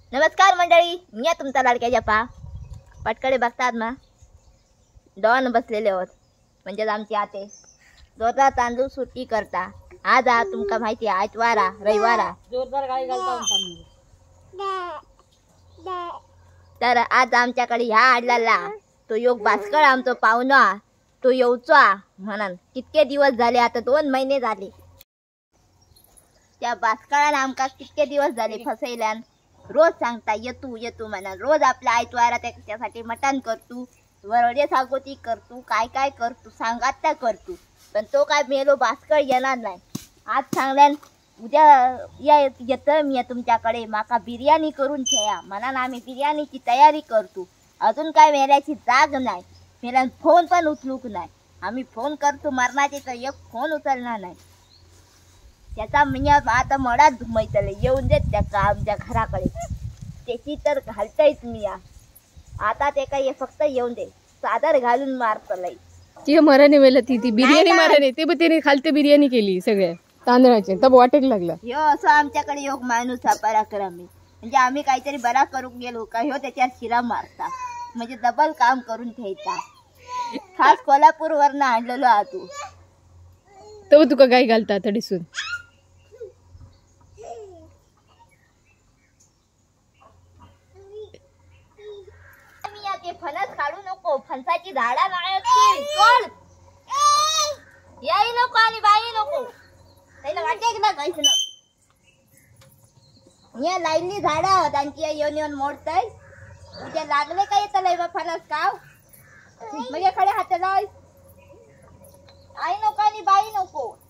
नमस्कार मंडळी, मी तुमचा लाडक्या जपा. पटकडे बघतात ना, डॉन बसलेले होत म्हणजे आमची आते जोरदार तांदूळ सुट्टी करता. आज तुमका माहिती आहे आठवारा रविवारा जोरदार गाळी घालता तर आज आमच्याकडे ह्या आडला तो योग भास्कर आमचो पाहुणा तो येऊचा म्हणून कितके दिवस झाले, आता 2 महिने झाले. त्या भास्करान आमका कितके दिवस झाले फसयल्यान. रोज सांगता येतू येतू म्हणा, रोज आपल्या आयतवारा त्याच्यासाठी मटण करतू, वरडे सागोती करतू, काय काय करतू सांगात त्या करतू. पण तो काय मेलो भास्कर येणार नाही. आज सांगल्यान उद्या येतं मी तुमच्याकडे, माका बिर्याणी करून ठेवा म्हणून आम्ही बिर्याणीची तयारी करतो. अजून काय मेल्याची जाग नाही, मेल्यान फोन पण उचलूक नाही. आम्ही फोन करतो मरणाचे तर एक फोन उचलणार नाही. त्याचा म्हणजे आता मडात धुमयतले येऊन देत त्याका आमच्या घराकडे. त्याची तर घालतायच मी आता ते काय फक्त येऊन दे, चादर घालून मारतलय. ती मराने वेल ती बिर्याणी मराने ते पण त्याने खालते बिर्याणी केली सगळ्या तांदळाचे, तब वाटेक लागला. ह्यो असं आमच्याकडे योग माणूस हा पराक्रमी. म्हणजे आम्ही काहीतरी बरा करून गेलो का ह्यो त्याच्यावर शिरा मारता, म्हणजे डबल काम करून ठेवता. खास कोल्हापूर वरनं आणलेलो हा तू. तब तुका गाई घालता थोडीसून. फणस काढू नको, फणसाची झाडा नाही याई नको आणि बाई नको. त्याला वाटे की ना काहीच ना या लाईनली झाडा आहोत आणखी येऊन येऊन मोडतय. उद्या लागले का येतलंय बा फणस काव म्हणजे खडे हात लाय. आई नको आणि बाई नको.